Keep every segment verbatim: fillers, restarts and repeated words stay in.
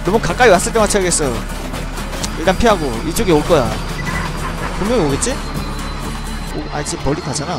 너무 가까이 왔을 때 맞춰야겠어. 일단 피하고 이쪽에 올 거야. 분명히 오겠지? 오, 아 지금 멀리 가잖아.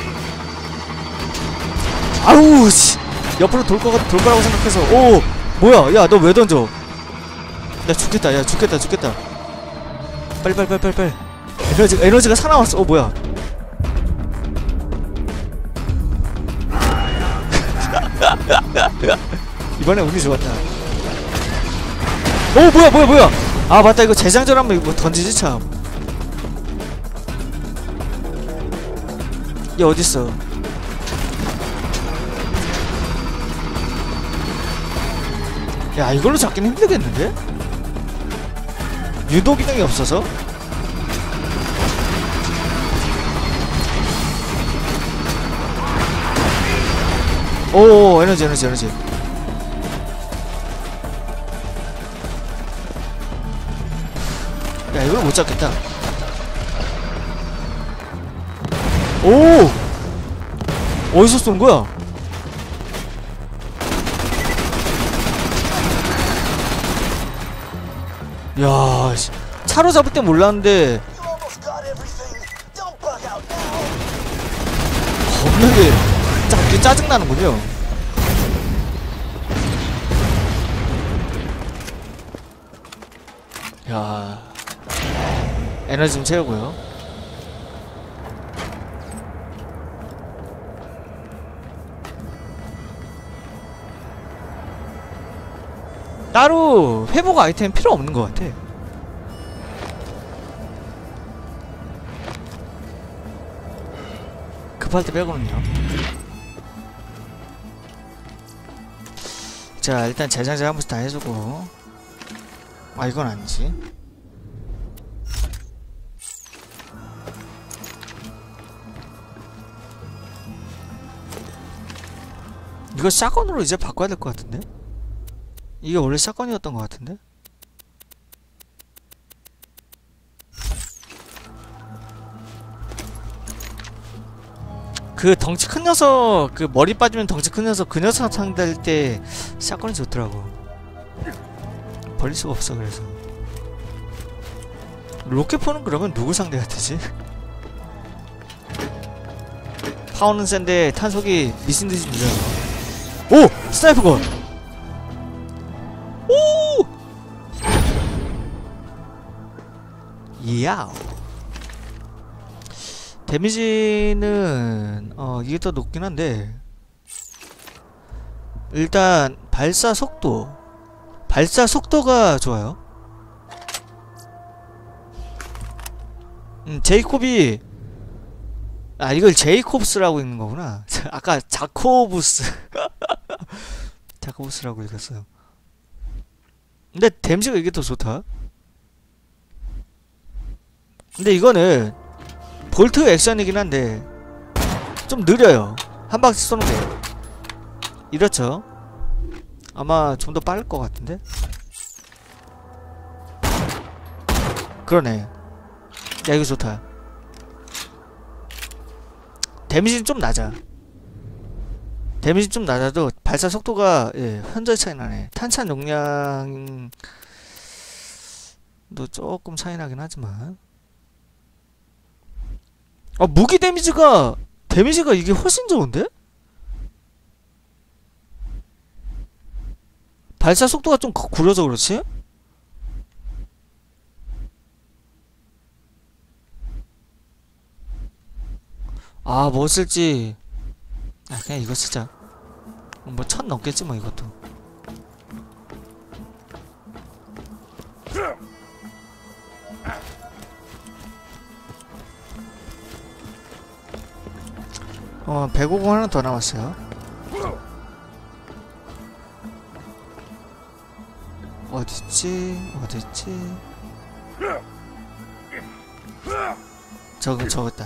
아우 씨. 옆으로 돌, 거, 돌 거라고 생각해서. 오 뭐야 야 너 왜 던져. 야 죽겠다 야 죽겠다 죽겠다. 빨리 빨리 빨리 빨리 빨리. 에너지가 에너지가 사나웠어. 어 뭐야. 이번에 운이 좋았다. 오 뭐야 뭐야 뭐야. 아 맞다 이거 재장전 한번 이거 던지지 참. 얘 어딨어. 야 이걸로 잡기는 힘들겠는데? 유도 기능이 없어서? 오 에너지 에너지 에너지. 야 이걸 못 잡겠다. 오 어디서 쏜 거야? 야 차로 잡을 땐 몰랐는데 겁나게 짜, 짜증나는군요. 야 에너지 좀 채우고요. 따로 회복 아이템 필요 없는 것 같아. 급할 때 빼고는요. 자 일단 재장전 한 번씩 다 해주고. 아 이건 아니지. 이거 샷건으로 이제 바꿔야 될 것 같은데? 이게 원래 샷건이었던 것 같은데? 그 덩치 큰 녀석, 그 머리 빠지면 덩치 큰 녀석, 그 녀석 상대할 때 샷건이 좋더라고. 버릴 수가 없어. 그래서 로켓포는 그러면 누구 상대가 되지? 파워는 센데 탄속이 미친듯이 느려요. 오! 스나이퍼건! 오! 이야우. 데미지는 어 이게 더 높긴 한데 일단 발사 속도 발사 속도가 좋아요. 음 제이콥이 아 이걸 제이콥스라고 읽는 거구나. 아까 자코부스 자코부스라고 읽었어요. 근데 데미지가 이게 더 좋다. 근데 이거는 볼트 액션이긴 한데 좀 느려요. 한 방씩 쏘는 게. 이렇죠. 아마 좀 더 빠를 것 같은데? 그러네. 야 이거 좋다. 데미지는 좀 낮아. 데미지 좀 낮아도 발사 속도가 예, 현저히 차이 나네. 탄창 용량도 조금 차이 나긴 하지만 아 무기 데미지가 데미지가 이게 훨씬 좋은데? 발사 속도가 좀 구려서 그렇지? 아 뭐 쓸지 아 그냥 이거 쓰자. 뭐 천 넘겠지 뭐 이것도. 어 백오십 하나 더 남았어요. 어딨지 어딨지. 저거 저거다.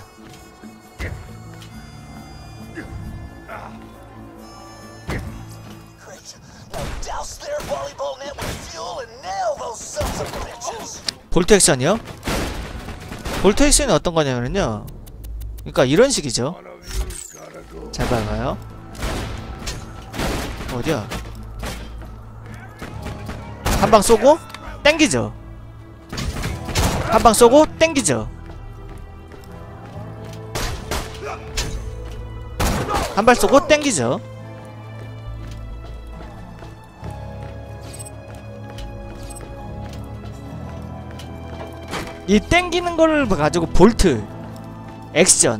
볼트 액션이요? 볼트 액션이 어떤 거냐면요, 그러니까 이런 식이죠. 잘 봐봐요. 어디야? 한 방 쏘고 땡기죠. 한 방 쏘고 땡기죠. 한 발 쏘고 땡기죠. 이 땡기는 거를 가지고 볼트, 액션.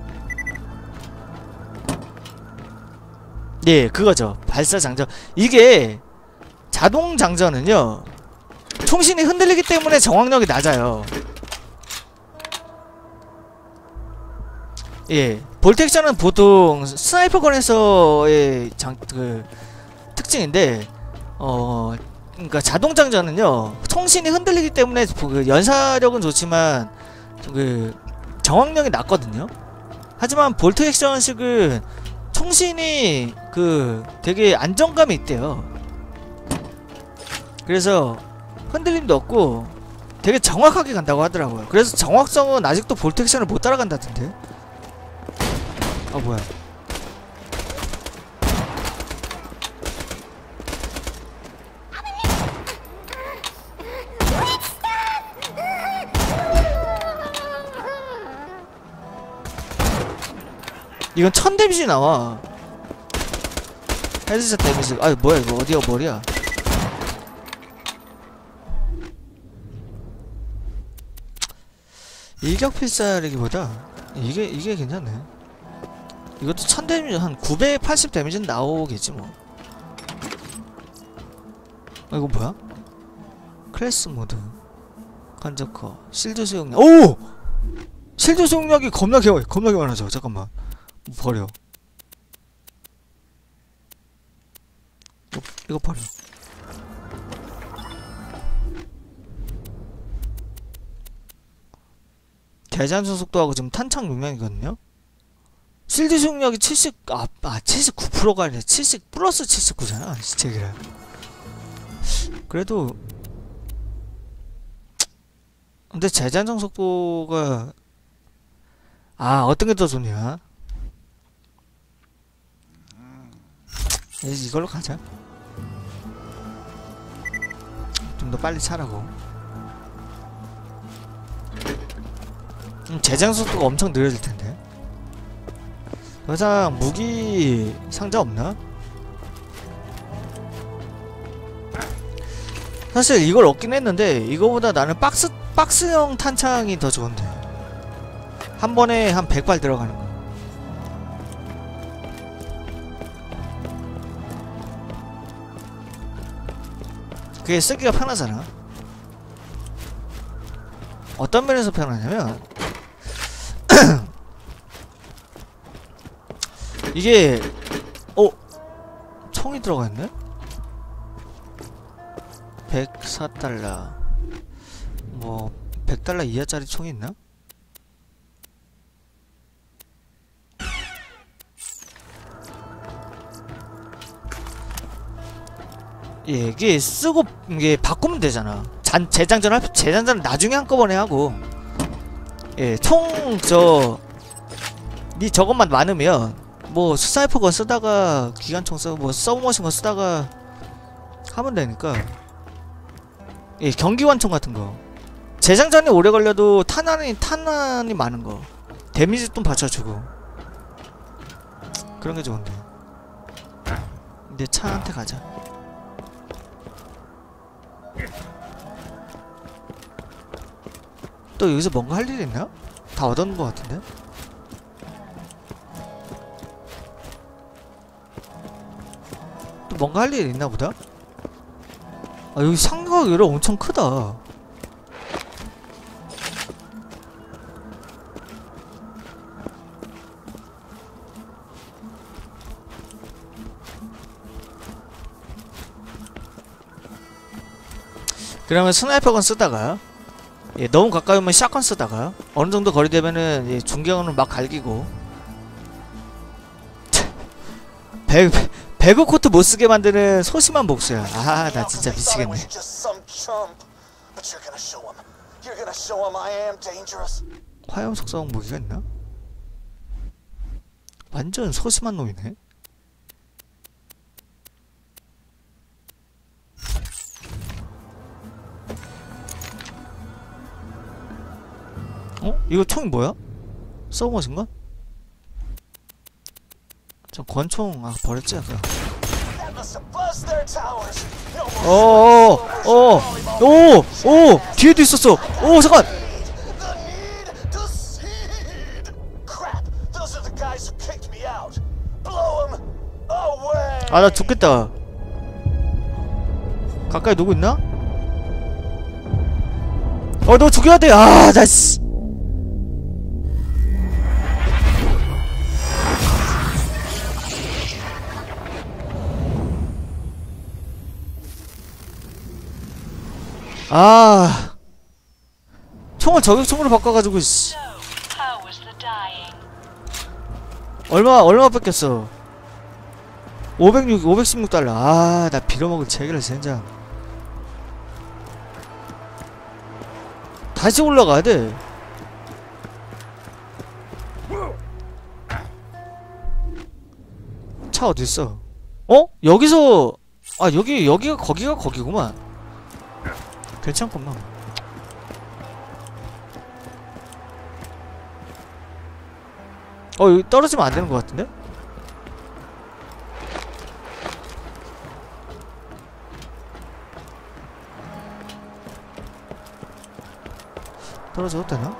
예, 그거죠. 발사 장전. 이게 자동 장전은요, 총신이 흔들리기 때문에 정확력이 낮아요. 예, 볼트 액션은 보통 스나이퍼건에서의 장, 그 특징인데, 어, 그러니까 자동 장전은요, 총신이 흔들리기 때문에 그 연사력은 좋지만 그 정확력이 낮거든요. 하지만 볼트 액션식은 총신이 그 되게 안정감이 있대요. 그래서 흔들림도 없고 되게 정확하게 간다고 하더라고요. 그래서 정확성은 아직도 볼트 액션을 못 따라간다던데. 어 뭐야. 이건 천 데미지 나와. 헤드샷 데미지. 아 뭐야 이거 어디가 머리야. 일격필살이기보다 이게 이게 괜찮네. 이것도 천 데미지 한 구백팔십 데미지는 나오겠지 뭐. 아 이거 뭐야? 클래스 모드 간접커 실드 수용력. 오! 실드 수용력이 겁나게 겁나게 많아져. 잠깐만 버려. 이거, 이거 버려. 대장전 속도하고 지금 탄창 용량이거든요. 실드 수용력이 칠십, 아, 아 칠십구 퍼센트가 아니라 칠십 플러스 칠십구잖아. 시체기라. 그래도 근데 재장전 속도가 아 어떤 게 더 좋냐? 이걸로 가자. 좀 더 빨리 차라고. 음, 재장전 속도가 엄청 느려질 텐데. 더 이상 무기 상자 없나? 사실 이걸 얻긴 했는데 이거보다 나는 박스 박스형 탄창이 더 좋은데. 한 번에 한 백 발 들어가는 거. 그게 쓰기가 편하잖아. 어떤 면에서 편하냐면 이게 어? 총이 들어가 있네? 백사 달러 뭐 백 달러 이하짜리 총이 있나? 예, 이게 쓰고 이게 바꾸면 되잖아. 잔 재장전 할 재장전은 나중에 한꺼번에 하고. 예, 총 저 니 저것만 많으면 뭐 스나이퍼건 쓰다가 기관총 쓰고 뭐 서브머신건 쓰다가 하면 되니까. 예, 경기관총 같은 거. 재장전이 오래 걸려도 탄환이 탄환이 많은 거. 데미지 좀 받쳐주고. 그런 게 좋은데. 이제 차한테 가자. 또 여기서 뭔가 할 일이 있나? 다 얻었는 것 같은데? 또 뭔가 할 일이 있나 보다? 아 여기 상가가 의외로 엄청 크다. 그러면 스나이퍼건 쓰다가 예, 너무 가까이 오면 샷건 쓰다가 어느정도 거리 되면은 예, 중경으로 막 갈기고 배, 배구 코트 못쓰게 만드는 소심한 복수야. 아 나 진짜 미치겠네. 화염 속성 무기가 있나? 완전 소심한 놈이네. 어? 이거 총이 뭐야? 서브머신건? 저 권총 아 버렸지 아까. 어어어오오 뒤에도 있었어. 오 잠깐. 아 나 죽겠다. 가까이 누구 있나? 어 너 죽여야 돼. 아 나 씨. 아 총을 저격총으로 바꿔가지고 씨. 얼마 얼마 뺏겼어? 오백육 오백십육 달러. 아 나 빌어먹을 체계를 젠장. 다시 올라가야 돼. 차 어딨어? 어? 여기서 아 여기 여기가 거기가 거기구만. 괜찮구만. 어 여기 떨어지면 안 되는 것 같은데? 떨어져도 되나?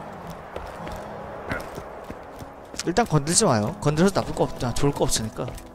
일단 건들지 마요. 건드려서 나쁠 거 없, 아, 좋을 거 없으니까.